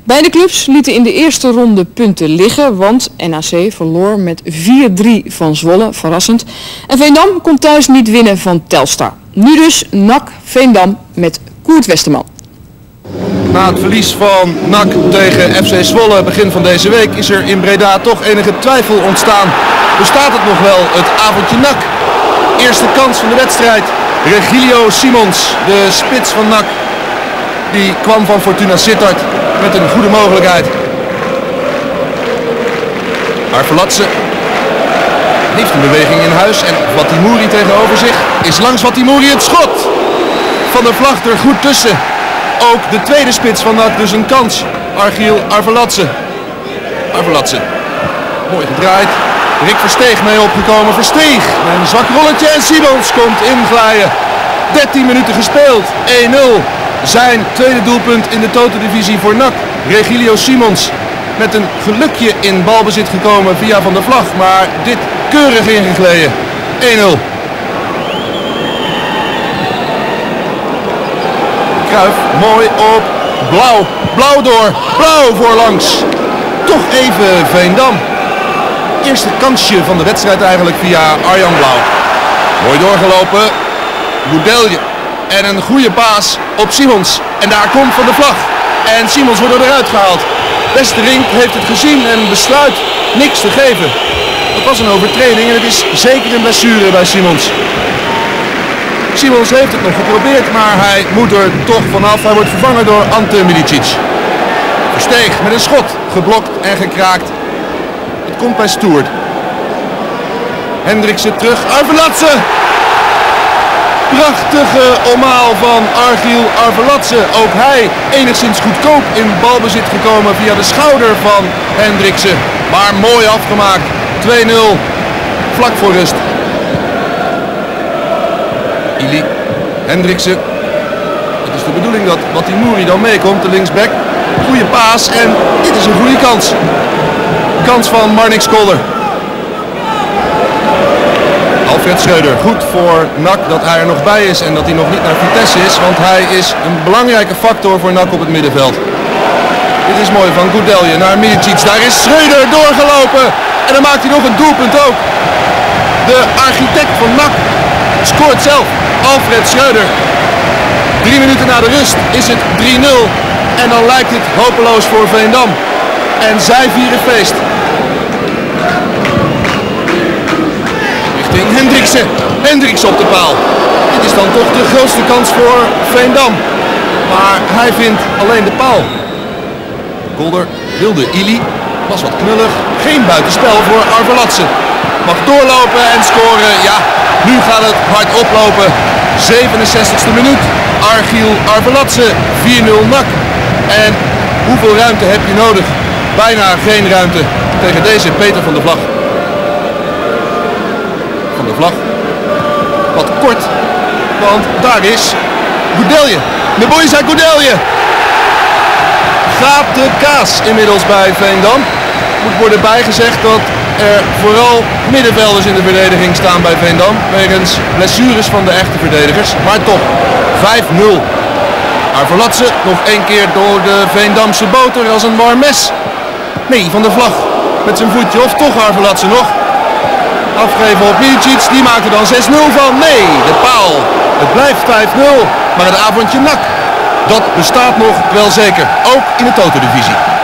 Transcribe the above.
Beide clubs lieten in de eerste ronde punten liggen, want NAC verloor met 4-3 van Zwolle, verrassend. En Veendam kon thuis niet winnen van Telstar. Nu dus NAC Veendam met Koert Westerman. Na het verlies van NAC tegen FC Zwolle begin van deze week is er in Breda toch enige twijfel ontstaan. Bestaat het nog wel, het avondje NAC? Eerste kans van de wedstrijd. Regilio Simons, de spits van NAC, die kwam van Fortuna Sittard met een goede mogelijkheid. Arveladze heeft een beweging in huis en Watimouri tegenover zich is langs Watimouri het schot. Van der Vlag er goed tussen. Ook de tweede spits van NAC dus een kans. Argiel Arveladze. Arveladze. Mooi gedraaid. Rick Versteeg mee opgekomen. Versteeg met een zwak rolletje en Simons komt inglijden. 13 minuten gespeeld. 1-0. Zijn tweede doelpunt in de Toto-divisie voor NAC. Regilio Simons met een gelukje in balbezit gekomen via Van der Vlag. Maar dit keurig ingegleden. 1-0. Cruijff, mooi op Blauw. Blauw door. Blauw voorlangs. Toch even Veendam. Eerste kansje van de wedstrijd eigenlijk via Arjan Blauw. Mooi doorgelopen. Goudelje. En een goede paas op Simons. En daar komt Van der Vlag. En Simons wordt eruit gehaald. Westerink heeft het gezien en besluit niks te geven. Het was een overtreding en het is zeker een blessure bij Simons. Simons heeft het nog geprobeerd, maar hij moet er toch vanaf. Hij wordt vervangen door Ante Milicic. Versteeg met een schot. Geblokt en gekraakt. Het komt bij Stoert. Hendriksen terug. Arveladze. Prachtige omhaal van Argiel Arveladze. Ook hij enigszins goedkoop in balbezit gekomen via de schouder van Hendriksen. Maar mooi afgemaakt. 2-0. Vlak voor rust. Ili. Hendriksen. Het is de bedoeling dat Watimouri dan meekomt, de linksback. Goede paas en dit is een goede kans. Kans van Marnix Kolder. Alfred Schreuder, goed voor NAC dat hij er nog bij is en dat hij nog niet naar Vitesse is, want hij is een belangrijke factor voor NAC op het middenveld. Dit is mooi van Goudelje naar Milicic, daar is Schreuder doorgelopen en dan maakt hij nog een doelpunt ook. De architect van NAC scoort zelf, Alfred Schreuder. 3 minuten na de rust is het 3-0 en dan lijkt het hopeloos voor Veendam. En zij vieren feest. Richting Hendriksen. Hendriksen op de paal. Dit is dan toch de grootste kans voor Veendam. Maar hij vindt alleen de paal. Kolder wilde Ili. Was wat knullig. Geen buitenspel voor Arveladze. Mag doorlopen en scoren. Ja, nu gaat het hard oplopen. 67e minuut. Argiel Arveladze. 4-0 NAC. En hoeveel ruimte heb je nodig? Bijna geen ruimte tegen deze Peter van der Vlag. Van der Vlag. Wat kort. Want daar is Goudelje. De boys uit Goudelje. Gaat de kaas inmiddels bij Veendam. Moet worden bijgezegd dat er vooral middenvelders in de verdediging staan bij Veendam. Wegens blessures van de echte verdedigers. Maar toch, 5-0. Arveladze nog één keer door de Veendamse boter als een warm mes. Nee, Van der Vlag met zijn voetje of toch Arveladze nog. Afgeven op Milicic, die maakt er dan 6-0 van. Nee, de paal. Het blijft 5-0, maar het avondje NAC, dat bestaat nog wel zeker. Ook in de Toto-divisie.